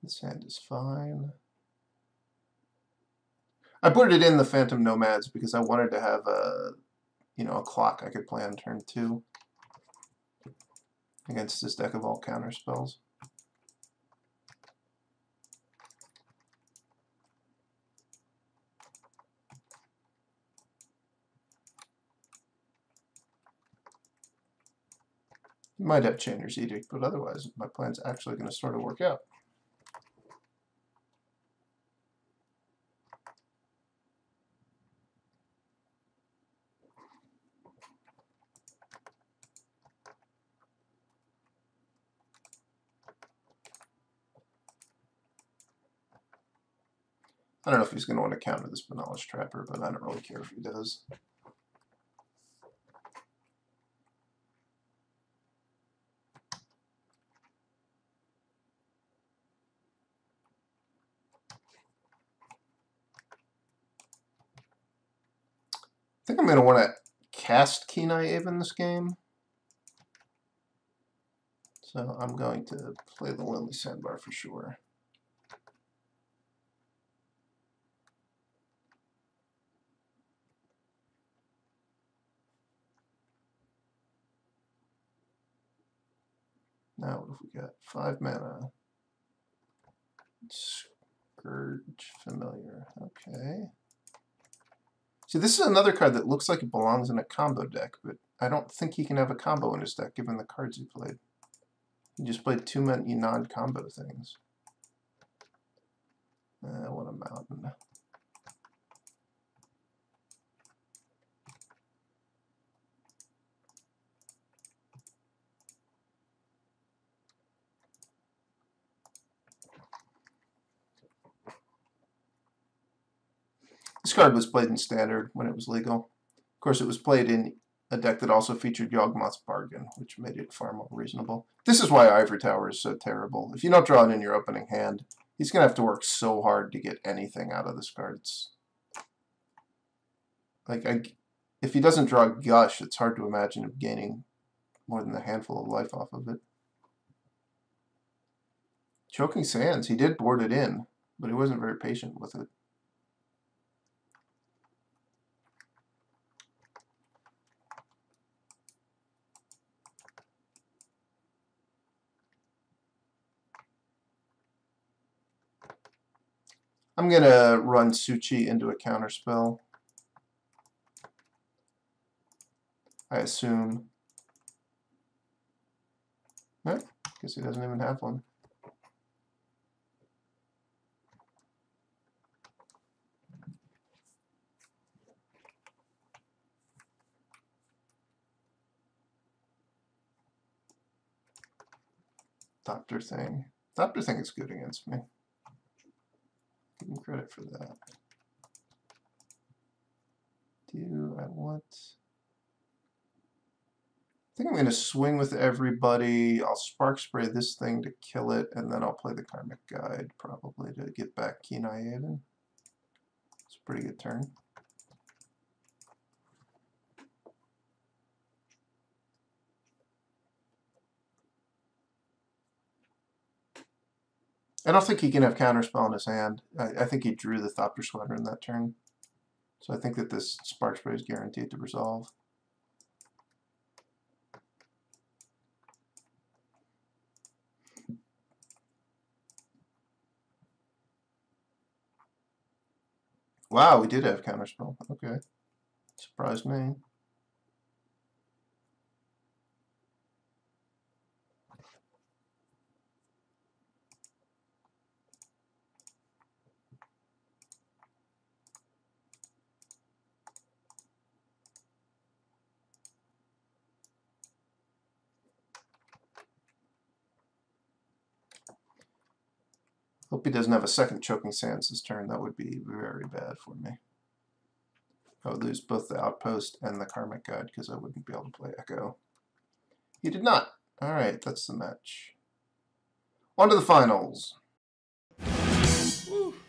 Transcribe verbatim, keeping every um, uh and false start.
This hand is fine. I put it in the Phantom Nomads because I wanted to have a, you know, a clock I could play on turn two against this deck of all counter spells. You might have Chainer's Edict, but otherwise my plan's actually going to sort of work out. I don't know if he's going to want to counter this Benalis Trapper, but I don't really care if he does. I think I'm going to want to cast Kenai Haven this game. So I'm going to play the Lonely Sandbar for sure. Now what have we got? Five mana. Scourge Familiar. Okay. See, this is another card that looks like it belongs in a combo deck, but I don't think he can have a combo in his deck given the cards he played. He just played too many non-combo things. Uh, what a mountain. This card was played in Standard when it was legal. Of course, it was played in a deck that also featured Yawgmoth's Bargain, which made it far more reasonable. This is why Ivory Tower is so terrible. If you don't draw it in your opening hand, he's going to have to work so hard to get anything out of this card. It's like, I, if he doesn't draw Gush, it's hard to imagine him gaining more than a handful of life off of it. Choking Sands, he did board it in, but he wasn't very patient with it. I'm going to run Su-Chi into a counterspell. I assume. No, guess he doesn't even have one. Doctor Thing. Doctor Thing is good against me. Give him credit for that. Do I want... I think I'm going to swing with everybody. I'll Spark Spray this thing to kill it, and then I'll play the Karmic Guide probably to get back Kenai Haven. It's a pretty good turn. I don't think he can have Counterspell in his hand. I, I think he drew the Thopter Squadron that turn. So I think that this Spark Spray is guaranteed to resolve. Wow, we did have Counterspell. Okay. Surprised me. Hope he doesn't have a second Choking Sands this turn. That would be very bad for me. I would lose both the Outpost and the Karmic Guide because I wouldn't be able to play Echo. He did not. Alright, that's the match. On to the finals. Woo.